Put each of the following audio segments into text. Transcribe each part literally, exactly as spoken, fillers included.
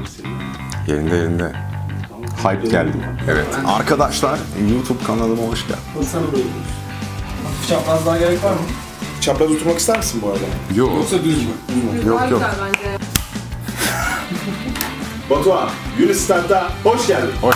senin? Yerinde yerinde. Tamam, hype geldi. Evet. Arkadaşlar YouTube kanalıma hoş geldin. Sana böyle olur. Hafif çapraz daha gerek var mı? Çapraz oturmak ister misin bu arada? Yok. Yoksa düz mü? Düz mü? Yok yok. Bence. Batuhan, Unistart'a hoş geldin. Hoş.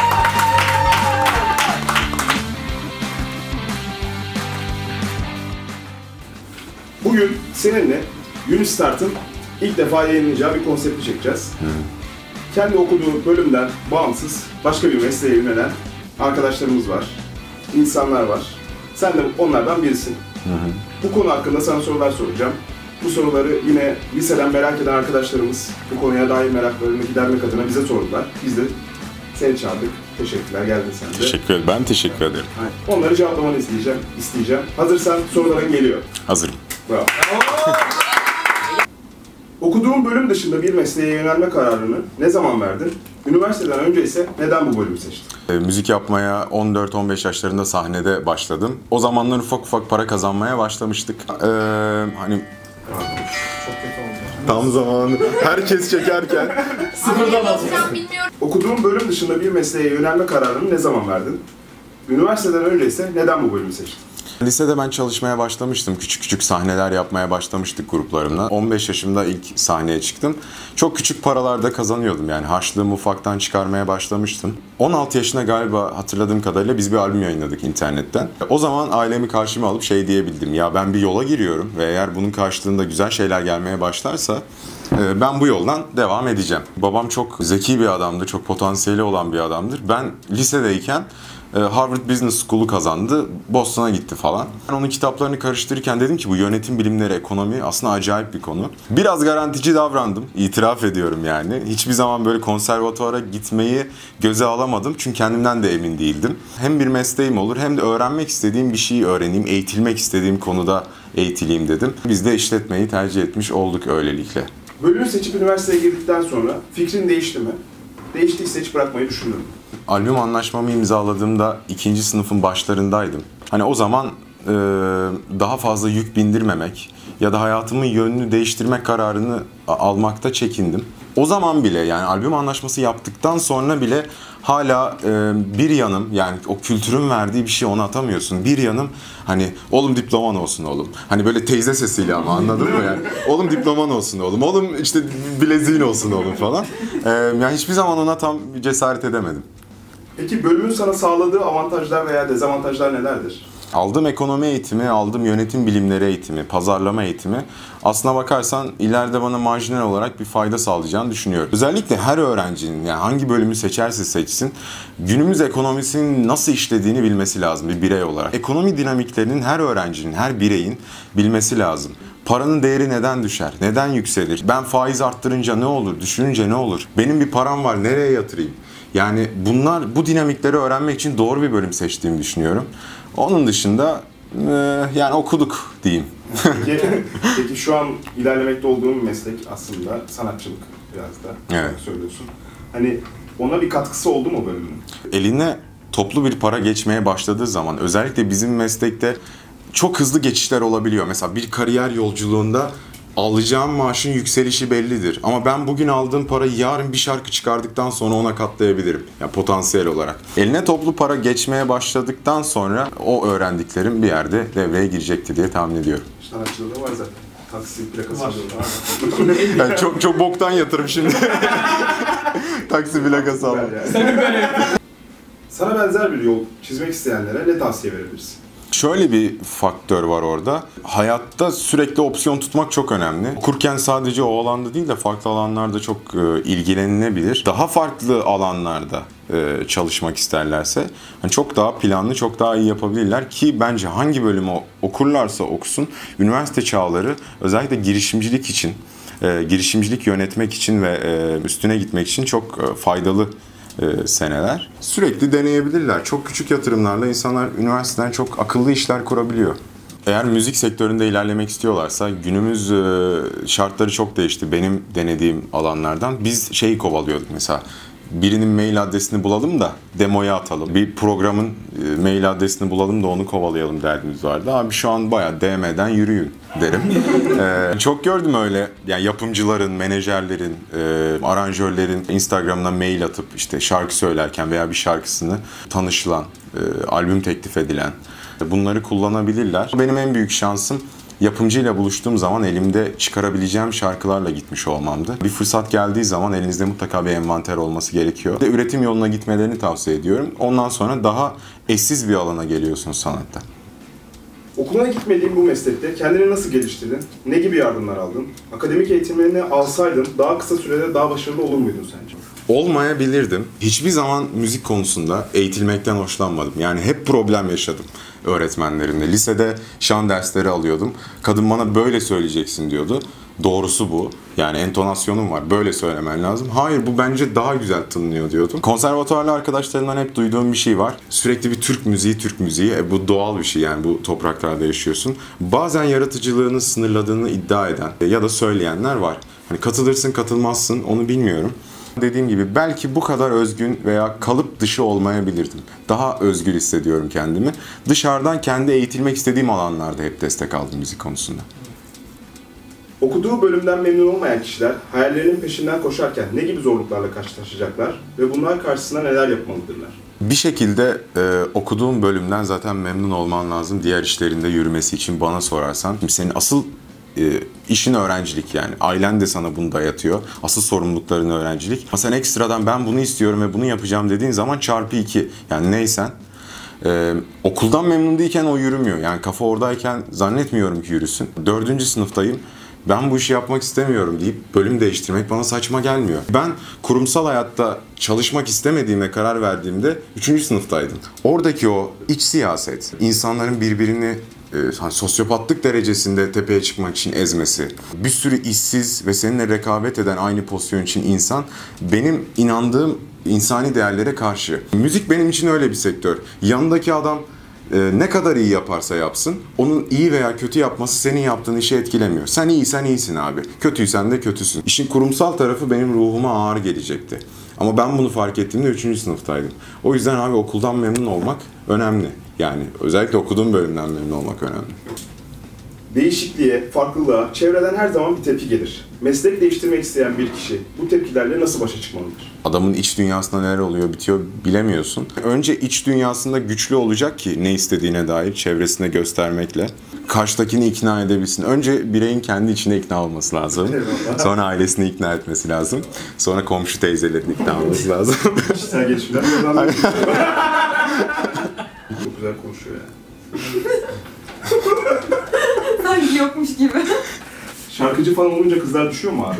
Bugün seninle Unistart'ın ilk defa yayınlayacağı bir konsepti çekeceğiz. Hı. Kendi okuduğu bölümden bağımsız başka bir mesleğe yönelen arkadaşlarımız var, insanlar var. Sen de onlardan birisin. Hı hı. Bu konu hakkında sana sorular soracağım. Bu soruları yine liseden merak eden arkadaşlarımız bu konuya dair meraklarını gidermek adına bize sordular. Biz de seni çağırdık. Teşekkürler, geldin sen de. Teşekkür ederim. Ben teşekkür ederim. Aynen. Onları cevaplamanı isteyeceğim. isteyeceğim. Hazırsan soruların geliyor. Hazırım. Bravo. Okuduğun bölüm dışında bir mesleğe yönelme kararını ne zaman verdin? Üniversiteden önce ise neden bu bölümü seçtin? E, müzik yapmaya on dört on beş yaşlarında sahnede başladım. O zamanlar ufak ufak para kazanmaya başlamıştık. Ee, hani Çok kötü oldu. tam zamanı herkes çekerken. Sıfırdan az. Bilmiyorum. Okuduğun bölüm dışında bir mesleğe yönelme kararını ne zaman verdin? Üniversiteden önce ise neden bu bölümü seçtin? Lisede ben çalışmaya başlamıştım. Küçük küçük sahneler yapmaya başlamıştık gruplarımla. on beş yaşımda ilk sahneye çıktım. Çok küçük paralarda kazanıyordum yani. Harçlığımı ufaktan çıkarmaya başlamıştım. on altı yaşına galiba hatırladığım kadarıyla biz bir albüm yayınladık internetten. O zaman ailemi karşıma alıp şey diyebildim. Ya ben bir yola giriyorum ve eğer bunun karşılığında güzel şeyler gelmeye başlarsa ben bu yoldan devam edeceğim. Babam çok zeki bir adamdır, çok potansiyeli olan bir adamdır. Ben lisedeyken Harvard Business School'u kazandı, Boston'a gitti falan. Ben onun kitaplarını karıştırırken dedim ki bu yönetim bilimleri, ekonomi aslında acayip bir konu. Biraz garantici davrandım, itiraf ediyorum yani. Hiçbir zaman böyle konservatuvara gitmeyi göze alamadım çünkü kendimden de emin değildim. Hem bir mesleğim olur hem de öğrenmek istediğim bir şeyi öğreneyim, eğitilmek istediğim konuda eğitileyim dedim. Biz de işletmeyi tercih etmiş olduk öylelikle. Bölümü seçip üniversiteye girdikten sonra fikrin değişti mi? Değiştiyse hiç bırakmayı düşündün mü? Albüm anlaşmamı imzaladığımda ikinci sınıfın başlarındaydım. Hani o zaman e, daha fazla yük bindirmemek ya da hayatımın yönünü değiştirmek kararını almakta çekindim. O zaman bile yani albüm anlaşması yaptıktan sonra bile hala e, bir yanım yani o kültürün verdiği bir şey ona atamıyorsun. Bir yanım hani oğlum diploman olsun oğlum. Hani böyle teyze sesiyle ama anladın mı yani? Oğlum diploman olsun oğlum. Oğlum işte bileziğin olsun oğlum falan. E, yani hiçbir zaman ona tam cesaret edemedim. Peki bölümün sana sağladığı avantajlar veya dezavantajlar nelerdir? Aldığım ekonomi eğitimi, aldığım yönetim bilimleri eğitimi, pazarlama eğitimi aslına bakarsan ileride bana marjinal olarak bir fayda sağlayacağını düşünüyorum. Özellikle her öğrencinin yani hangi bölümü seçerse seçsin günümüz ekonomisinin nasıl işlediğini bilmesi lazım bir birey olarak. Ekonomi dinamiklerinin her öğrencinin, her bireyin bilmesi lazım. Paranın değeri neden düşer? Neden yükselir? Ben faiz arttırınca ne olur? Düşününce ne olur? Benim bir param var, nereye yatırayım? Yani bunlar, bu dinamikleri öğrenmek için doğru bir bölüm seçtiğimi düşünüyorum. Onun dışında e, yani okuduk diyeyim. Peki, peki şu an ilerlemekte olduğum meslek aslında sanatçılık biraz da Evet. söylüyorsun. Hani ona bir katkısı oldu mu bölümün? Eline toplu bir para geçmeye başladığı zaman özellikle bizim meslekte çok hızlı geçişler olabiliyor. Mesela bir kariyer yolculuğunda alacağım maaşın yükselişi bellidir. Ama ben bugün aldığım parayı yarın bir şarkı çıkardıktan sonra ona katlayabilirim. Yani potansiyel olarak. Eline toplu para geçmeye başladıktan sonra o öğrendiklerim bir yerde devreye girecekti diye tahmin ediyorum. Sanatçılığı var zaten. Taksi plakası var. Yani çok çok boktan yatırım şimdi. Taksi plakası aldım. Yani. Sana benzer bir yol çizmek isteyenlere ne tavsiye verebilirsin? Şöyle bir faktör var orada. Hayatta sürekli opsiyon tutmak çok önemli. Okurken sadece o alanda değil de farklı alanlarda çok e, ilgilenilebilir. Daha farklı alanlarda e, çalışmak isterlerse hani çok daha planlı, çok daha iyi yapabilirler ki bence hangi bölümü okurlarsa okusun üniversite çağları özellikle girişimcilik için, e, girişimcilik yönetmek için ve e, üstüne gitmek için çok e, faydalı E, seneler. Sürekli deneyebilirler. Çok küçük yatırımlarla insanlar üniversiteden çok akıllı işler kurabiliyor. Eğer müzik sektöründe ilerlemek istiyorlarsa günümüz e, şartları çok değişti. Benim denediğim alanlardan biz şeyi kovalıyorduk mesela. birinin mail adresini bulalım da demoya atalım. Bir programın e, mail adresini bulalım da onu kovalayalım derdimiz vardı. Abi şu an bayağı D M'den yürüyün derim. ee, çok gördüm öyle yani yapımcıların, menajerlerin, e, aranjörlerin Instagram'dan mail atıp işte şarkı söylerken veya bir şarkısını tanışılan, e, albüm teklif edilen bunları kullanabilirler. Benim en büyük şansım yapımcıyla buluştuğum zaman elimde çıkarabileceğim şarkılarla gitmiş olmamdı. Bir fırsat geldiği zaman elinizde mutlaka bir envanter olması gerekiyor. De üretim yoluna gitmelerini tavsiye ediyorum. Ondan sonra daha eşsiz bir alana geliyorsun sanatta. Okuluna gitmediğin bu meslekte kendini nasıl geliştirdin? Ne gibi yardımlar aldın? Akademik eğitimlerini alsaydın daha kısa sürede daha başarılı olur muydun sence? Olmayabilirdim. Hiçbir zaman müzik konusunda eğitilmekten hoşlanmadım. Yani hep problem yaşadım öğretmenlerimle. Lisede şan dersleri alıyordum. Kadın bana böyle söyleyeceksin diyordu. Doğrusu bu. Yani entonasyonum var. Böyle söylemen lazım. Hayır bu bence daha güzel tınlıyor diyordum. Konservatuvarlı arkadaşlarımdan hep duyduğum bir şey var. Sürekli bir Türk müziği, Türk müziği. E, bu doğal bir şey yani bu topraklarda yaşıyorsun. Bazen yaratıcılığını sınırladığını iddia eden ya da söyleyenler var. Hani katılırsın katılmazsın onu bilmiyorum. Dediğim gibi belki bu kadar özgün veya kalıp dışı olmayabilirdim. Daha özgür hissediyorum kendimi. Dışarıdan kendi eğitilmek istediğim alanlarda hep destek aldım müzik konusunda. Okuduğu bölümden memnun olmayan kişiler hayallerinin peşinden koşarken ne gibi zorluklarla karşılaşacaklar ve bunlar karşısında neler yapmalıdırlar? Bir şekilde e, okuduğum bölümden zaten memnun olman lazım diğer işlerinde yürümesi için bana sorarsan. Şimdi senin asıl e, işin öğrencilik yani. Ailen de sana bunu dayatıyor. Asıl sorumlulukların öğrencilik. Ama sen ekstradan ben bunu istiyorum ve bunu yapacağım dediğin zaman çarpı iki. Yani neysen. Ee, okuldan memnun değilken o yürümüyor. Yani kafa oradayken zannetmiyorum ki yürüsün. Dördüncü sınıftayım. Ben bu işi yapmak istemiyorum deyip bölüm değiştirmek bana saçma gelmiyor. Ben kurumsal hayatta çalışmak istemediğime karar verdiğimde üçüncü sınıftaydım. Oradaki o iç siyaset, insanların birbirini e, hani sosyopatlık derecesinde tepeye çıkmak için ezmesi, bir sürü işsiz ve seninle rekabet eden aynı pozisyon için insan, benim inandığım insani değerlere karşı. Müzik benim için öyle bir sektör. Yanındaki adam Ee, ne kadar iyi yaparsa yapsın, onun iyi veya kötü yapması senin yaptığın işi etkilemiyor. Sen iyisen iyisin abi, kötüysen de kötüsün. İşin kurumsal tarafı benim ruhuma ağır gelecekti. Ama ben bunu fark ettiğimde üçüncü sınıftaydım. O yüzden abi okuldan memnun olmak önemli. Yani özellikle okuduğum bölümden memnun olmak önemli. Değişikliğe, farklılığa, çevreden her zaman bir tepki gelir. Meslek değiştirmek isteyen bir kişi bu tepkilerle nasıl başa çıkmalıdır? Adamın iç dünyasında neler oluyor, bitiyor bilemiyorsun. Önce iç dünyasında güçlü olacak ki ne istediğine dair çevresine göstermekle. Karşıdakini ikna edebilsin. Önce bireyin kendi içine ikna olması lazım. Sonra ailesini ikna etmesi lazım. Sonra komşu teyzelerini ikna olması lazım. Kişisel gelişimler. Çok güzel konuşuyor yani. Sanki yokmuş gibi. Şarkıcı falan olunca kızlar düşüyor mu abi?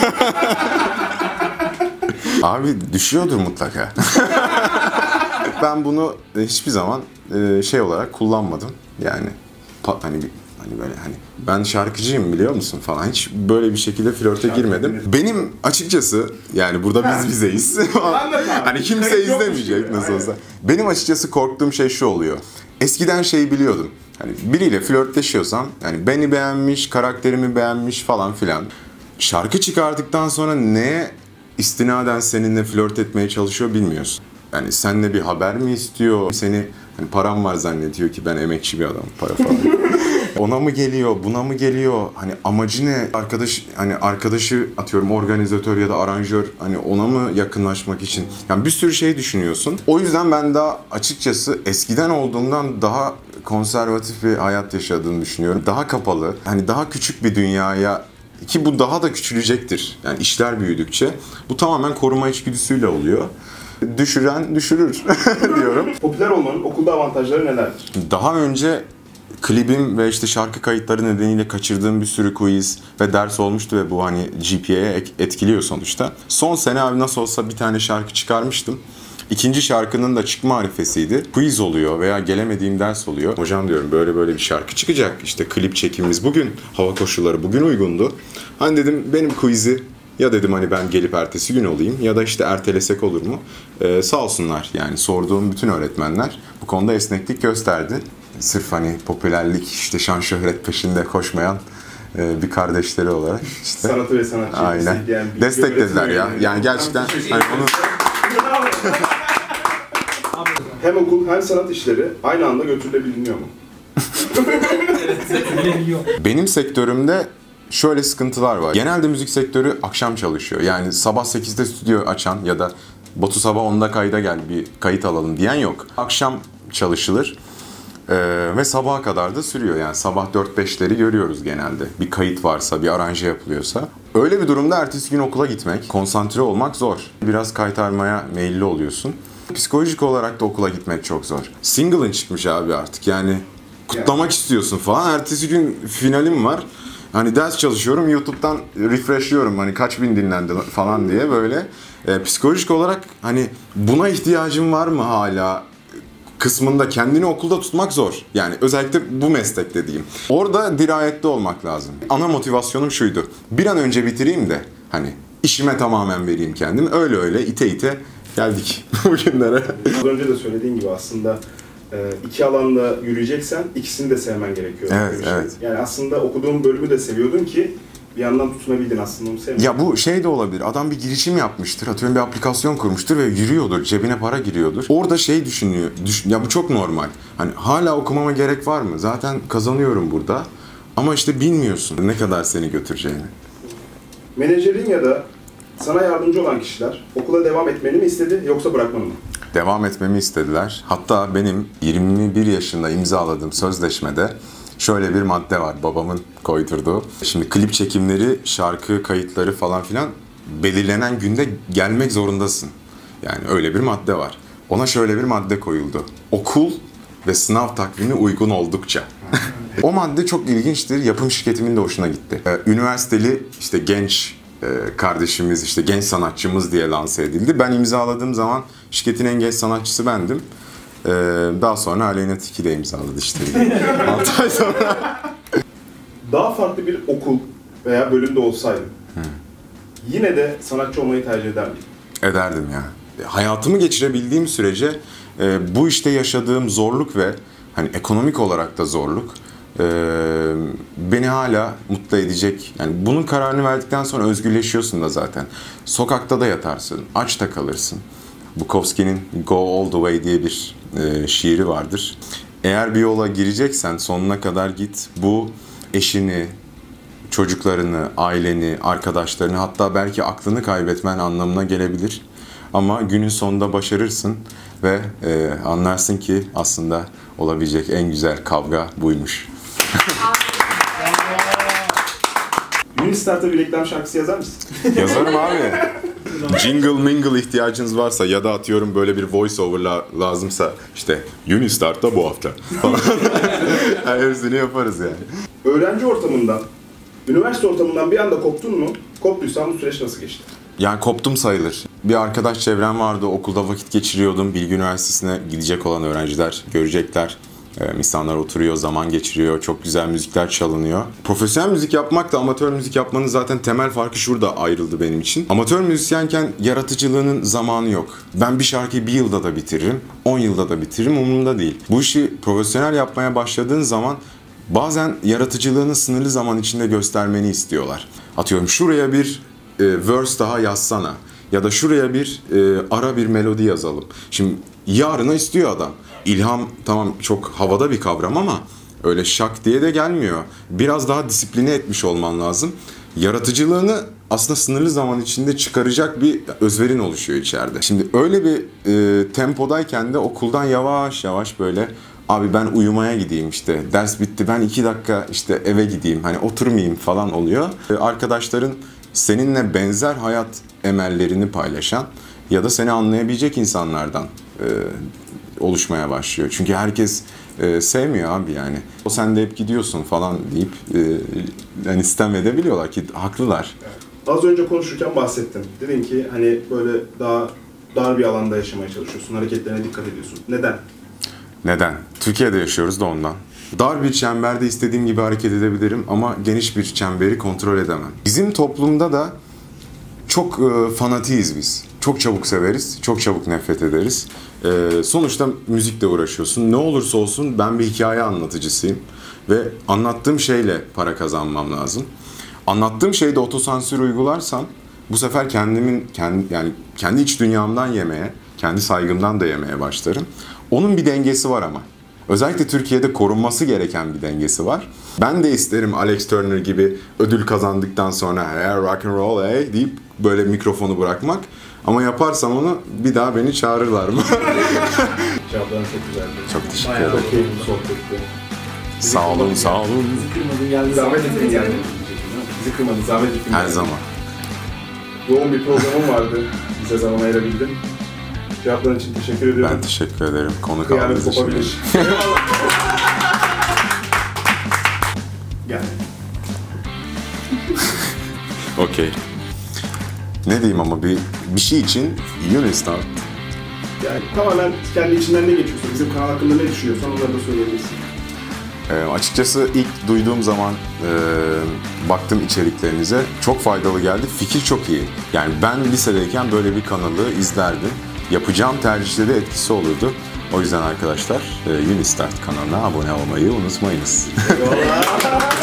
Abi düşüyordur mutlaka. Ben bunu hiçbir zaman şey olarak kullanmadım. Yani hani hani böyle hani ben şarkıcıyım biliyor musun falan hiç böyle bir şekilde flörte girmedim. Benim açıkçası yani burada biz bizeyiz. Hani kimse izlemeyecek nasıl olsa. Benim açıkçası korktuğum şey şu oluyor. Eskiden şeyi biliyordum. Hani biriyle flörtleşiyorsam yani beni beğenmiş, karakterimi beğenmiş falan filan. Şarkı çıkardıktan sonra neye istinaden seninle flört etmeye çalışıyor bilmiyorsun. Yani seninle bir haber mi istiyor? Seni hani param var zannediyor ki ben emekçi bir adamım, para falan. Ona mı geliyor, buna mı geliyor? Hani amacı ne? Arkadaş hani arkadaşı atıyorum organizatör ya da aranjör hani ona mı yakınlaşmak için? Yani bir sürü şey düşünüyorsun. O yüzden ben daha açıkçası eskiden olduğumdan daha konservatif bir hayat yaşadığını düşünüyorum. Daha kapalı, hani daha küçük bir dünyaya ki bu daha da küçülecektir. Yani işler büyüdükçe. Bu tamamen koruma içgüdüsüyle oluyor. Düşüren düşürür diyorum. Popüler olmanın okulda avantajları nelerdir? Daha önce klibim ve işte şarkı kayıtları nedeniyle kaçırdığım bir sürü quiz ve ders olmuştu ve bu hani G P A'ye etkiliyor sonuçta. Son sene abi nasıl olsa bir tane şarkı çıkarmıştım. İkinci şarkının da çıkma arifesiydi. Quiz oluyor veya gelemediğim ders oluyor. Hocam diyorum böyle böyle bir şarkı çıkacak. İşte klip çekimimiz bugün. Hava koşulları bugün uygundu. Hani dedim benim quiz'i ya dedim hani ben gelip ertesi gün olayım ya da işte ertelesek olur mu? Ee, sağ olsunlar yani sorduğum bütün öğretmenler bu konuda esneklik gösterdi. Sırf hani popülerlik işte şan şöhret peşinde koşmayan e, bir kardeşleri olarak işte. Sanatı ve sanatçıyı aynen. Desteklediler ya. Yani gerçekten hani onu hem okul hem sanat işleri aynı anda götürülebiliyor mu? Götürülebiliyor. Benim sektörümde şöyle sıkıntılar var. Genelde müzik sektörü akşam çalışıyor. Yani sabah sekizde stüdyo açan ya da Batu sabah onda kayda gel bir kayıt alalım diyen yok. Akşam çalışılır ee, ve sabaha kadar da sürüyor. Yani sabah dört beşleri görüyoruz genelde. Bir kayıt varsa, bir aranje yapılıyorsa. Öyle bir durumda ertesi gün okula gitmek, konsantre olmak zor. Biraz kaytarmaya meyilli oluyorsun. Psikolojik olarak da okula gitmek çok zor. Single'ın çıkmış abi artık yani kutlamak istiyorsun falan. Ertesi gün finalim var. Hani ders çalışıyorum, YouTube'dan refreshliyorum hani kaç bin dinlendi falan diye böyle. E, psikolojik olarak hani buna ihtiyacın var mı hala kısmında kendini okulda tutmak zor. Yani özellikle bu meslekte diyeyim. Orada dirayetli olmak lazım. Ana motivasyonum şuydu. Bir an önce bitireyim de hani işime tamamen vereyim kendimi. Öyle öyle ite ite geldik bugünlere. Az önce de söylediğin gibi aslında iki alanda yürüyeceksen ikisini de sevmen gerekiyor. Evet, evet. Yani aslında okuduğum bölümü de seviyordun ki bir yandan tutunabildin aslında onu sevmedin. Ya bu şey de olabilir. Adam bir girişim yapmıştır. Atıyorum bir aplikasyon kurmuştur ve yürüyordur. Cebine para giriyordur. Orada şey düşünüyor. Düşün, ya bu çok normal. Hani hala okumama gerek var mı? Zaten kazanıyorum burada. Ama işte bilmiyorsun ne kadar seni götüreceğini. Menajerin ya da sana yardımcı olan kişiler okula devam etmeni mi istedi yoksa bırakmanı mı? Devam etmemi istediler. Hatta benim yirmi bir yaşında imzaladığım sözleşmede şöyle bir madde var babamın koydurduğu. Şimdi klip çekimleri, şarkı kayıtları falan filan belirlenen günde gelmek zorundasın. Yani öyle bir madde var. Ona şöyle bir madde koyuldu. Okul ve sınav takvimi uygun oldukça. O madde çok ilginçtir. Yapım şirketimin de hoşuna gitti. Ee, üniversiteli işte genç kardeşimiz, işte genç sanatçımız diye lanse edildi. Ben imzaladığım zaman şirketin en genç sanatçısı bendim. Ee, daha sonra Aleyna Tilki de imzaladı işte. altı ay sonra. Daha farklı bir okul veya bölümde olsaydın hmm. yine de sanatçı olmayı tercih eder miydin? Ederdim ya. Hayatımı geçirebildiğim sürece e, bu işte yaşadığım zorluk ve hani ekonomik olarak da zorluk Ee, beni hala mutlu edecek. Yani bunun kararını verdikten sonra özgürleşiyorsun da zaten. Sokakta da yatarsın, aç da kalırsın. Bukowski'nin Go All The Way diye bir e, şiiri vardır. Eğer bir yola gireceksen sonuna kadar git. Bu eşini, çocuklarını, aileni, arkadaşlarını hatta belki aklını kaybetmen anlamına gelebilir. Ama günün sonunda başarırsın ve e, anlarsın ki aslında olabilecek en güzel kavga buymuş. Unistar'ta bir reklam şarkısı yazar mısın? Yazarım abi. Jingle mingle ihtiyacınız varsa ya da atıyorum böyle bir voice over la- lazımsa işte Unistar'ta bu hafta falan. Yani hepsini yaparız yani. Öğrenci ortamından, üniversite ortamından bir anda koptun mu? Koptuysan bu süreç nasıl geçti? Yani koptum sayılır. Bir arkadaş çevrem vardı, okulda vakit geçiriyordum. Bilgi Üniversitesi'ne gidecek olan öğrenciler görecekler. Ee, insanlar oturuyor, zaman geçiriyor, çok güzel müzikler çalınıyor. Profesyonel müzik yapmakla amatör müzik yapmanın zaten temel farkı şurada ayrıldı benim için. Amatör müzisyenken yaratıcılığının zamanı yok. Ben bir şarkıyı bir yılda da bitiririm, on yılda da bitiririm, umurumda değil. Bu işi profesyonel yapmaya başladığın zaman bazen yaratıcılığını sınırlı zaman içinde göstermeni istiyorlar. Atıyorum şuraya bir e, verse daha yazsana ya da şuraya bir e, ara bir melodi yazalım. Şimdi yarına istiyor adam. İlham tamam çok havada bir kavram ama öyle şak diye de gelmiyor. Biraz daha disipline etmiş olman lazım. Yaratıcılığını aslında sınırlı zaman içinde çıkaracak bir özverin oluşuyor içeride. Şimdi öyle bir e, tempodayken de okuldan yavaş yavaş böyle abi ben uyumaya gideyim işte ders bitti ben iki dakika işte eve gideyim hani oturmayayım falan oluyor. E, arkadaşların seninle benzer hayat emellerini paylaşan ya da seni anlayabilecek insanlardan e, oluşmaya başlıyor. Çünkü herkes e, sevmiyor abi yani. O sen de hep gidiyorsun falan deyip e, yani sistem edebiliyorlar ki haklılar. Az önce konuşurken bahsettin. Dedin ki hani böyle daha dar bir alanda yaşamaya çalışıyorsun. Hareketlerine dikkat ediyorsun. Neden? Neden? Türkiye'de yaşıyoruz da ondan. Dar bir çemberde istediğim gibi hareket edebilirim ama geniş bir çemberi kontrol edemem. Bizim toplumda da çok e, fanatiyiz biz. Çok çabuk severiz, çok çabuk nefret ederiz. E, sonuçta müzikle uğraşıyorsun. Ne olursa olsun ben bir hikaye anlatıcısıyım. Ve anlattığım şeyle para kazanmam lazım. Anlattığım şeyde otosansür uygularsam bu sefer kendimin kendi yani kendi iç dünyamdan yemeye, kendi saygımdan da yemeye başlarım. Onun bir dengesi var ama. Özellikle Türkiye'de korunması gereken bir dengesi var. Ben de isterim Alex Turner gibi ödül kazandıktan sonra hey, rock and roll hey deyip böyle mikrofonu bırakmak. Ama yaparsam onu bir daha beni çağırırlar mı? Cevapların çok güzeldi. Çok teşekkür Bayağı ederim. Çok keyifli sohbetti. Sağ olun, sağ olun. Bizi kırmadın geldi. Zahmet ettin geldin. Bizi kırmadın, zahmet ettin. Her geldin. zaman. Yoğun bir programım vardı. Bize zaman ayırabildin. Cevapların için teşekkür ediyorum. Ben teşekkür ederim. Konu Kıyamet kaldığınız için. kopabilir. Eyvallah. Gel. Okey. Ne diyeyim ama bir bir şey için Unistar. Yani tamamen kendi içinden ne geçiyorsa, bizim kanal hakkında ne düşünüyorsan onları da söyleyebilirsin. Ee, açıkçası ilk duyduğum zaman e, baktım içeriklerinize. Çok faydalı geldi. Fikir çok iyi. Yani ben lisedeyken böyle bir kanalı izlerdim. Yapacağım tercihte de etkisi olurdu. O yüzden arkadaşlar e, Unistart kanalına abone olmayı unutmayınız. Eyvallah.